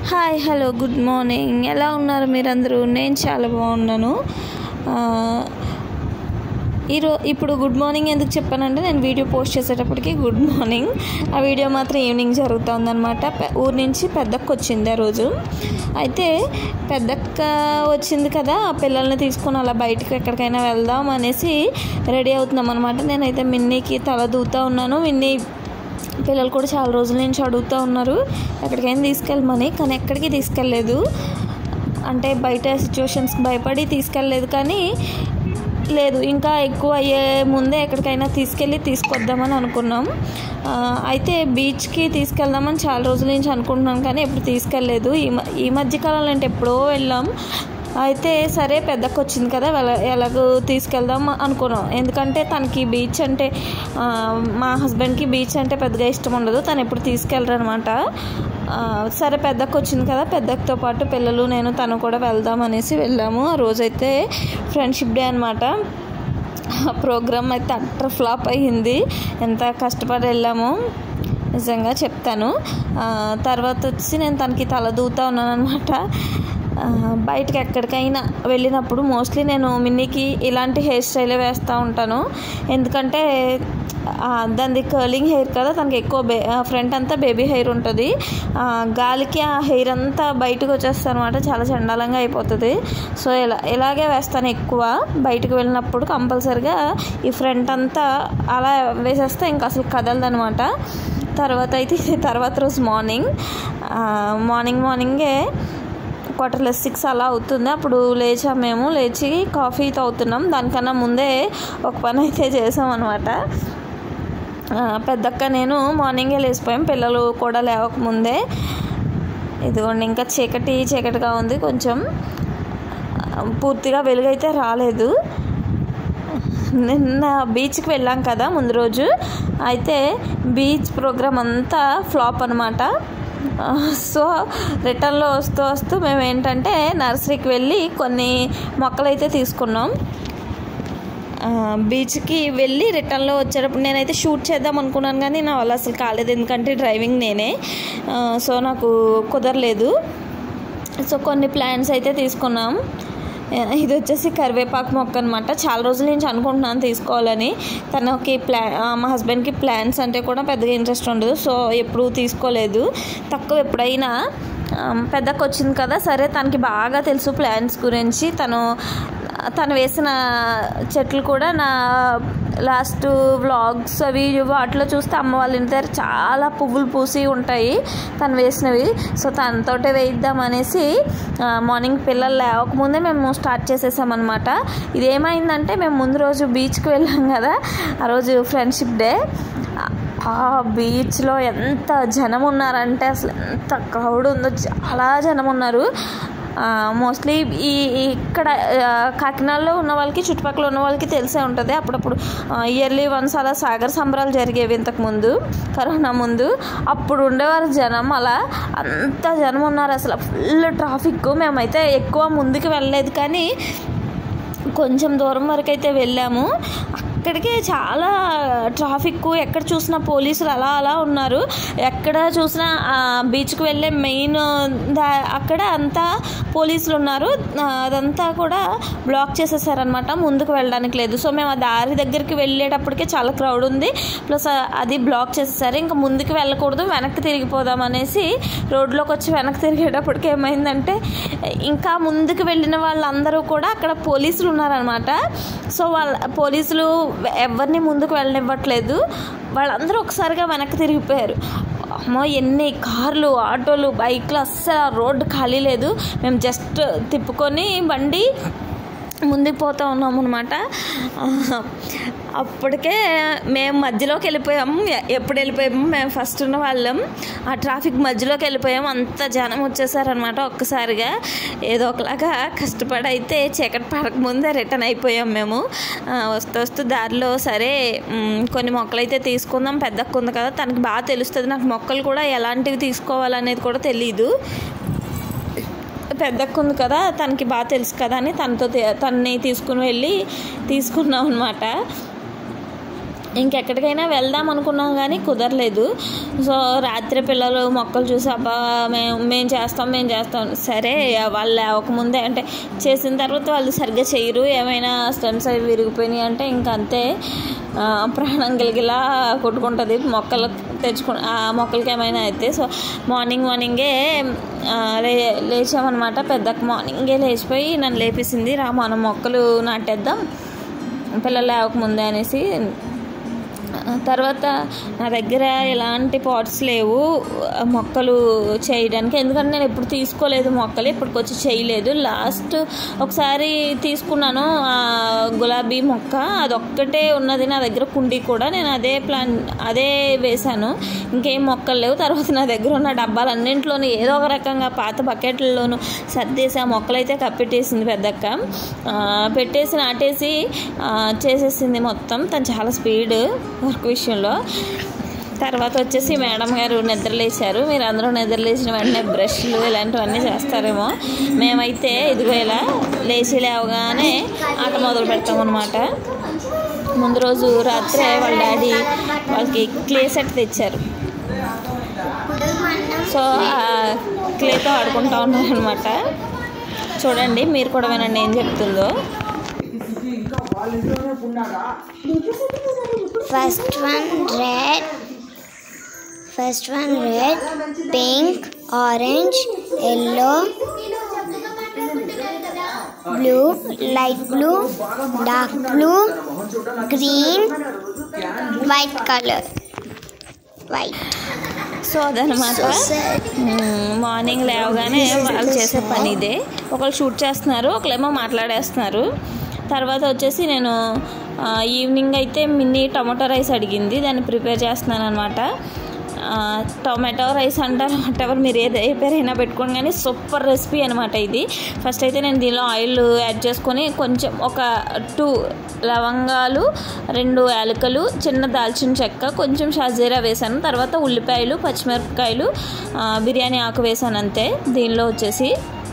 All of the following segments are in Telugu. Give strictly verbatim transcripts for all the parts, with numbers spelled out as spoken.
Hi hello good morning. ఎలా ఉన్నారు మీరందరూ? నేను చాలా బాగున్నాను. ఈరో ఇప్పుడు గుడ్ మార్నింగ్ ఎందుకు చెప్పానంటే, నేను వీడియో పోస్ట్ చేసేటప్పటికి గుడ్ మార్నింగ్, ఆ వీడియో మాత్రం ఈవినింగ్ జరుగుతుందన్నమాట. ఊరి నుంచి పెద్దక్క వచ్చింది ఆ రోజు. అయితే పెద్దక్క వచ్చింది కదా, ఆ పిల్లల్ని తీసుకొని అలా బయటకు ఎక్కడికైనా వెళ్దాం అనేసి రెడీ అవుతున్నాం అనమాట. నేనైతే మిన్నీకి తల దూతా ఉన్నాను. మిన్నీ పిల్లలు కూడా చాలా రోజుల నుంచి అడుగుతూ ఉన్నారు ఎక్కడికైనా తీసుకెళ్ళమని, కానీ ఎక్కడికి తీసుకెళ్ళలేదు. అంటే బయట సిచ్యువేషన్స్కి భయపడి తీసుకెళ్ళలేదు. కానీ లేదు, ఇంకా ఎక్కువ అయ్యే ముందే ఎక్కడికైనా తీసుకెళ్ళి తీసుకొద్దామని అనుకున్నాం. అయితే బీచ్కి తీసుకెళ్దామని చాలా రోజుల నుంచి అనుకుంటున్నాం, కానీ ఎప్పుడు తీసుకెళ్ళలేదు. ఈ ఈ మధ్యకాలంలో అంటే ఎప్పుడో వెళ్ళాం. అయితే సరే పెద్దక్క వచ్చింది కదా, ఎలాగో తీసుకెళ్దాం అనుకున్నాం. ఎందుకంటే తనకి బీచ్ అంటే, మా హస్బెండ్కి బీచ్ అంటే పెద్దగా ఇష్టం ఉండదు, తను ఎప్పుడు తీసుకెళ్ళరు అనమాట. సరే పెద్దక్క వచ్చింది కదా, పెద్దక్కతో పాటు పిల్లలు నేను తను కూడా వెళ్దాం అనేసి వెళ్ళాము. ఆ రోజైతే ఫ్రెండ్షిప్ డే అనమాట. ప్రోగ్రామ్ అయితే అట్టర్ ఫ్లాప్ అయ్యింది. ఎంత కష్టపడి వెళ్ళాము నిజంగా చెప్తాను. తర్వాత వచ్చి నేను తనకి తల దూతా ఉన్నాను అనమాట. బయటకు ఎక్కడికైనా వెళ్ళినప్పుడు మోస్ట్లీ నేను మిన్నీకి ఇలాంటి హెయిర్ స్టైలే వేస్తూ ఉంటాను. ఎందుకంటే దానిది కర్లింగ్ హెయిర్ కదా, తనకి ఎక్కువ బే ఫ్రంట్ అంతా బేబీ హెయిర్ ఉంటుంది. గాలికి ఆ హెయిర్ అంతా బయటకు వచ్చేస్తుంది అనమాట, చాలా చండాలంగా అయిపోతుంది. సో ఇలా ఇలాగే వేస్తాను ఎక్కువ. బయటకు వెళ్ళినప్పుడు కంపల్సరిగా ఈ ఫ్రంట్ అంతా అలా వేసేస్తే ఇంకా అసలు కదలదనమాట. తర్వాత అయితే తర్వాత రోజు మార్నింగ్ మార్నింగ్ మార్నింగే క్వార్టర్లెస్ సిక్స్ అలా అవుతుంది. అప్పుడు లేచాం మేము. లేచి కాఫీ తాగుతున్నాం. దానికన్నా ముందే ఒక పని అయితే చేసాం అనమాట. పెద్దక్క నేను మార్నింగే లేచిపోయాం, పిల్లలు కూడా లేవకముందే. ఇదిగోండి, ఇంకా చీకటి చీకటిగా ఉంది, కొంచెం పూర్తిగా వెలుగైతే రాలేదు. నిన్న బీచ్కి వెళ్ళాం కదా ముందు రోజు, అయితే బీచ్ ప్రోగ్రామ్ అంతా ఫ్లాప్ అనమాట. సో రిటర్న్లో వస్తూ వస్తూ మేము ఏంటంటే నర్సరీకి వెళ్ళి కొన్ని మొక్కలు అయితే తీసుకున్నాం. బీచ్కి వెళ్ళి రిటర్న్లో వచ్చేటప్పుడు నేనైతే షూట్ చేద్దాం అనుకున్నాను, కానీ నా వల్ల అసలు కాలేదు. ఎందుకంటే డ్రైవింగ్ నేనే, సో నాకు కుదరలేదు. సో కొన్ని ప్లాంట్స్ అయితే తీసుకున్నాం. ఇది వచ్చేసి కరివేపాకు మొక్క అనమాట. చాలా రోజుల నుంచి అనుకుంటున్నాను తీసుకోవాలని. తనకి ప్లా మా హస్బెండ్కి ప్లాంట్స్ అంటే కూడా పెద్దగా ఇంట్రెస్ట్ ఉండదు, సో ఎప్పుడూ తీసుకోలేదు. తక్కువ ఎప్పుడైనా. పెద్దకు వచ్చింది కదా, సరే తనకి బాగా తెలుసు ప్లాంట్స్ గురించి. తను తను వేసిన చెట్లు కూడా నా లాస్ట్ వ్లాగ్స్ అవి వాటిలో చూస్తే అమ్మ వాళ్ళ ఇంటి దగ్గర చాలా పువ్వులు పూసి ఉంటాయి తను వేసినవి. సో తనతోటే వేయిద్దాం అనేసి మార్నింగ్ పిల్లలు లేవకముందే మేము స్టార్ట్ చేసేసామన్నమాట. ఇదేమైందంటే మేము ముందు రోజు బీచ్కి వెళ్ళాం కదా, ఆ రోజు ఫ్రెండ్షిప్ డే. ఆ బీచ్లో ఎంత జనం ఉన్నారంటే, అసలు ఎంత క్రౌడ్ ఉందో, చాలా జనం ఉన్నారు. మోస్ట్లీ ఈ ఇక్కడ కాకినాడలో ఉన్న వాళ్ళకి, చుట్టుపక్కల ఉన్న వాళ్ళకి తెలిసే ఉంటుంది. అప్పుడప్పుడు ఇయర్లీ వన్స్ అలా సాగర్ సంబరాలు జరిగేవి ఇంతకుముందు, కరోనా ముందు. అప్పుడు ఉండేవారు జనం, అలా అంత జనం ఉన్నారు. అసలు ఫుల్ ట్రాఫిక్. మేమైతే ఎక్కువ ముందుకు వెళ్ళలేదు, కానీ కొంచెం దూరం వరకు అయితే వెళ్ళాము. అక్కడికే చాలా ట్రాఫిక్, ఎక్కడ చూసినా పోలీసులు అలా అలా ఉన్నారు. ఎక్కడ చూసినా బీచ్కి వెళ్ళే మెయిన్ దా అక్కడ అంతా పోలీసులు ఉన్నారు. అదంతా కూడా బ్లాక్ చేసేసారనమాట, ముందుకు వెళ్ళడానికి లేదు. సో మేము ఆ దారి దగ్గరికి వెళ్ళేటప్పటికే చాలా క్రౌడ్ ఉంది, ప్లస్ అది బ్లాక్ చేసేసారు. ఇంకా ముందుకు వెళ్ళకూడదు, వెనక్కి తిరిగిపోదాం అనేసి రోడ్లోకి వచ్చి వెనక్కి తిరిగేటప్పటికి ఏమైందంటే, ఇంకా ముందుకు వెళ్ళిన వాళ్ళందరూ కూడా అక్కడ పోలీసులు ఉన్నారనమాట. సో వాళ్ళ పోలీసులు ఎవరిని ముందుకు వెళ్ళనివ్వట్లేదు. వాళ్ళందరూ ఒకసారిగా వెనక్కి తిరిగిపోయారు. అమ్మో, ఎన్ని కార్లు, ఆటోలు, బైక్లు, అస్సలు రోడ్డు ఖాళీ లేదు. మేము జస్ట్ తిప్పుకొని బండి ముందుకు పోతూ ఉన్నాము అనమాట. అప్పటికే మేము మధ్యలోకి వెళ్ళిపోయాము. ఎప్పుడు వెళ్ళిపోయాము, మేము ఫస్ట్ ఉన్న వాళ్ళం. ఆ ట్రాఫిక్ మధ్యలోకి వెళ్ళిపోయాము. అంత జనం వచ్చేసారనమాట ఒక్కసారిగా. ఏదో ఒకలాగా కష్టపడి అయితే చీకటి పడక ముందే రిటర్న్ అయిపోయాం మేము. వస్తూ వస్తూ దారిలో సరే కొన్ని మొక్కలు అయితే తీసుకుందాం, పెద్దక్క ఉంది కదా, తనకి బాగా తెలుస్తుంది. నాకు మొక్కలు కూడా ఎలాంటివి తీసుకోవాలనేది కూడా తెలీదు. పెద్దక్క ఉంది కదా, తనకి బాగా తెలుసు కదా అని తనతో తనని తీసుకుని వెళ్ళి తీసుకున్నాం అనమాట. ఇంకెక్కడికైనా వెళ్దాం అనుకున్నాం కానీ కుదరలేదు. సో రాత్రి పిల్లలు మొక్కలు చూసి అబ్బా మేము మేము చేస్తాం మేము చేస్తాం సరే వాళ్ళు లేవకముందే అంటే చేసిన తర్వాత వాళ్ళు సరిగ్గా చేయరు, ఏమైనా స్టెమ్స్ అవి విరిగిపోయినాయి అంటే ఇంక అంతే ప్రాణం గిలగిలా కొట్టుకుంటుంది మొక్కలు తెచ్చుకు ఆ మొక్కలకి ఏమైనా అయితే. సో మార్నింగ్ మార్నింగే లే లేచామన్నమాట. పెద్దక్క మార్నింగే లేచిపోయి నన్ను లేపేసింది, రా మనం మొక్కలు నాటేద్దాం పిల్లలు లేవకముందే అనేసి. తర్వాత నా దగ్గర ఎలాంటి పాట్స్ లేవు మొక్కలు చేయడానికి, ఎందుకంటే నేను ఎప్పుడు తీసుకోలేదు మొక్కలు, ఇప్పటికొచ్చి చేయలేదు. లాస్ట్ ఒకసారి తీసుకున్నాను గులాబీ మొక్క, అదొక్కటే ఉన్నది నా దగ్గర కుండీ కూడా, నేను అదే ప్లాన్ అదే వేశాను, ఇంకేం మొక్కలు లేవు. తర్వాత నా దగ్గర ఉన్న డబ్బాలన్నింటిలోనూ ఏదో ఒక రకంగా పాత బకెట్లలోనూ సర్దేసి ఆ మొక్కలు అయితే కప్పెట్టేసింది పెద్దక్క, పెట్టేసి నాటేసి చేసేసింది మొత్తం. తను చాలా స్పీడ్ వర్క్ విషయంలో. తర్వాత వచ్చేసి మేడం గారు నిద్రలేసారు. మీరు అందరూ నిద్రలేసిన వెంటనే బ్రష్లు ఇలాంటివన్నీ చేస్తారేమో, మేమైతే ఇదిగో ఇలా లేచి లేవగానే ఆట మొదలు పెడతాం అన్నమాట. ముందు రోజు రాత్రే వాళ్ళ డాడీ వాళ్ళకి క్లే సెట్ తెచ్చారు. సో ఆ క్లేతో ఆడుకుంటూ ఉన్నారనమాట. చూడండి మీరు కూడా వినండి ఏం చెప్తుందో. First one red, first one red, pink, orange, yellow, blue, light blue, dark blue, green, white color, white. So అదనమాట మార్నింగ్ లేవగానే వాళ్ళు చేసే పని ఇదే. ఒకళ్ళు షూట్ చేస్తున్నారు, ఒకళ్ళేమో మాట్లాడేస్తున్నారు. తర్వాత వచ్చేసి నేను ఈవినింగ్ అయితే మినీ టమాటో రైస్ అడిగింది, దాన్ని ప్రిపేర్ చేస్తున్నాను అనమాట. టొమాటో రైస్ అంటారు వాటెవర్ మీరు ఏది ఏ పేరైనా పెట్టుకోండి కానీ సూపర్ రెసిపీ అనమాట ఇది. ఫస్ట్ అయితే నేను దీనిలో ఆయిల్ యాడ్ చేసుకొని కొంచెం ఒక టూ లవంగాలు, రెండు యాలకులు, చిన్న దాల్చిన చెక్క, కొంచెం షాజీరా వేసాను. తర్వాత ఉల్లిపాయలు, పచ్చిమిరపకాయలు, బిర్యానీ ఆకు వేసాను అంతే. దీనిలో వచ్చేసి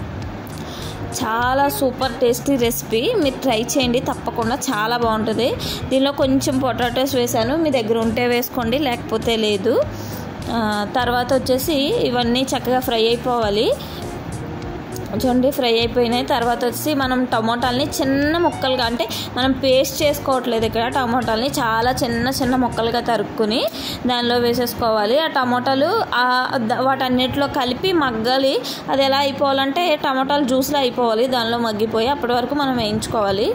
చాలా సూపర్ టేస్టీ రెసిపీ, మీరు ట్రై చేయండి తప్పకుండా, చాలా బాగుంటుంది. దీనిలో కొంచెం పొటాటోస్ వేసాను, మీ దగ్గర ఉంటే వేసుకోండి లేకపోతే లేదు. తర్వాత వచ్చేసి ఇవన్నీ చక్కగా ఫ్రై అయిపోవాలి. చూడండి ఫ్రై అయిపోయినాయి. తర్వాత వచ్చి మనం టమోటాలని చిన్న ముక్కలుగా, అంటే మనం పేస్ట్ చేసుకోవట్లేదు ఇక్కడ, టమోటాలని చాలా చిన్న చిన్న ముక్కలుగా తరుక్కుని దానిలో వేసేసుకోవాలి. ఆ టమోటాలు వాటన్నిటిలో కలిపి మగ్గాలి. అది ఎలా అయిపోవాలంటే టమోటాలు జ్యూస్లో అయిపోవాలి, దానిలో మగ్గిపోయి అప్పటి వరకు మనం వేయించుకోవాలి.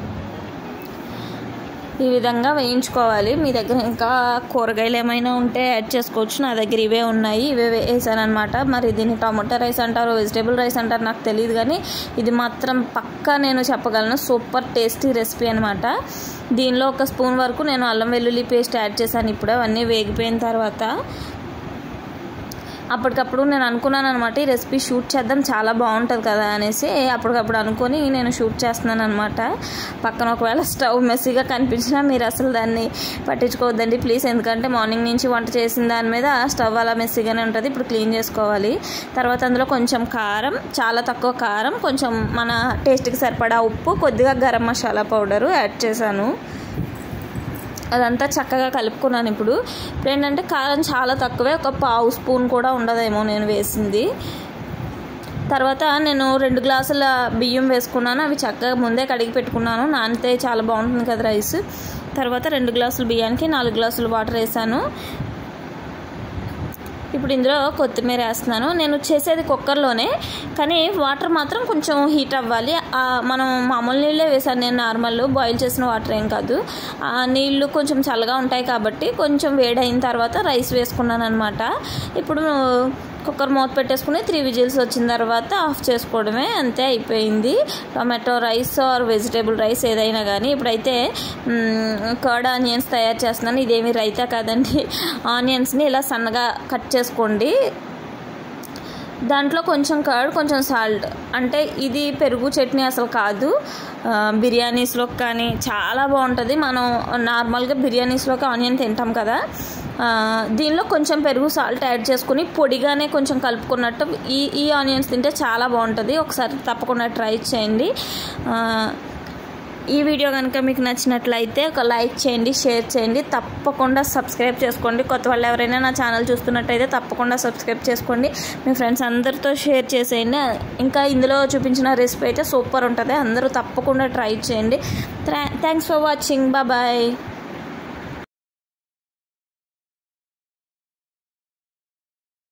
ఈ విధంగా వేయించుకోవాలి. మీ దగ్గర ఇంకా కూరగాయలు ఏమైనా ఉంటే యాడ్ చేసుకోవచ్చు, నా దగ్గర ఇవే ఉన్నాయి, ఇవే వేసాను అనమాట. మరి దీన్ని టమాటో రైస్ అంటారు, వెజిటేబుల్ రైస్ అంటారు నాకు తెలియదు, కానీ ఇది మాత్రం పక్కా నేను చెప్పగలను, సూపర్ టేస్టీ రెసిపీ అనమాట. దీనిలో ఒక స్పూన్ వరకు నేను అల్లం వెల్లుల్లి పేస్ట్ యాడ్ చేశాను. ఇప్పుడు అవన్నీ వేగిపోయిన తర్వాత అప్పటికప్పుడు నేను అనుకున్నాను అనమాట ఈ రెసిపీ షూట్ చేద్దాం చాలా బాగుంటుంది కదా అనేసి, అప్పటికప్పుడు అనుకొని నేను షూట్ చేస్తున్నాను అనమాట. పక్కన ఒకవేళ స్టవ్ మెస్సీగా కనిపించినా మీరు అసలు దాన్ని పట్టించుకోవద్దండి ప్లీజ్, ఎందుకంటే మార్నింగ్ నుంచి వంట చేసిన దాని మీద స్టవ్ అలా మెస్సీగానే ఉంటుంది. ఇప్పుడు క్లీన్ చేసుకోవాలి. తర్వాత అందులో కొంచెం కారం, చాలా తక్కువ కారం, కొంచెం మన టేస్ట్కి సరిపడా ఉప్పు, కొద్దిగా గరం మసాలా పౌడరు యాడ్ చేశాను. అదంతా చక్కగా కలుపుకున్నాను. ఇప్పుడు ఇప్పుడు ఏంటంటే కారం చాలా తక్కువే, ఒక పావు స్పూన్ కూడా ఉండదేమో నేను వేసింది. తర్వాత నేను రెండు గ్లాసుల బియ్యం వేసుకున్నాను, అవి చక్కగా ముందే కడిగి పెట్టుకున్నాను, నానితే చాలా బాగుంటుంది కదా రైస్. తర్వాత రెండు గ్లాసుల బియ్యానికి నాలుగు గ్లాసులు వాటర్ వేసాను. ఇప్పుడు ఇందులో కొత్తిమీర వేస్తున్నాను. నేను చేసేది కుక్కర్లోనే, కానీ వాటర్ మాత్రం కొంచెం హీట్ అవ్వాలి. మనం మామూలు నీళ్ళే వేసాను నేను, నార్మల్ బాయిల్ చేసిన వాటర్ ఏం కాదు. ఆ నీళ్ళు కొంచెం చల్లగా ఉంటాయి కాబట్టి కొంచెం వేడైన తర్వాత రైస్ వేసుకున్నాను అనమాట. ఇప్పుడు కుక్కర్ మూత పెట్టేసుకుని త్రీ విజిల్స్ వచ్చిన తర్వాత ఆఫ్ చేసుకోవడమే, అంతే అయిపోయింది. Tomato rice or vegetable rice ఏదైనా కానీ. ఇప్పుడైతే కర్డ్ ఆనియన్స్ తయారు చేస్తున్నాను. ఇదేమి రైతా కాదండి, ఆనియన్స్ని ఇలా సన్నగా కట్ చేసుకోండి. దాంట్లో కొంచెం కర్డ్, కొంచెం సాల్ట్, అంటే ఇది పెరుగు చట్నీ అసలు కాదు, బిర్యానీస్లోకి కానీ చాలా బాగుంటుంది. మనం నార్మల్గా బిర్యానీస్లోకి ఆనియన్ తింటాం కదా, దీనిలో కొంచెం పెరుగు సాల్ట్ యాడ్ చేసుకుని పొడిగానే కొంచెం కలుపుకున్నట్టు ఈ ఈ ఆనియన్స్ తింటే చాలా బాగుంటుంది. ఒకసారి తప్పకుండా ట్రై చేయండి. ఈ వీడియో కనుక మీకు నచ్చినట్లయితే ఒక లైక్ చేయండి, షేర్ చేయండి, తప్పకుండా సబ్స్క్రైబ్ చేసుకోండి. కొత్త వాళ్ళు ఎవరైనా నా ఛానల్ చూస్తున్నట్టయితే తప్పకుండా సబ్స్క్రైబ్ చేసుకోండి. మీ ఫ్రెండ్స్ అందరితో షేర్ చేసేయండి. ఇంకా ఇందులో చూపించిన రెసిపీ అయితే సూపర్ ఉంటుంది, అందరూ తప్పకుండా ట్రై చేయండి. Thanks for watching. బాయ్.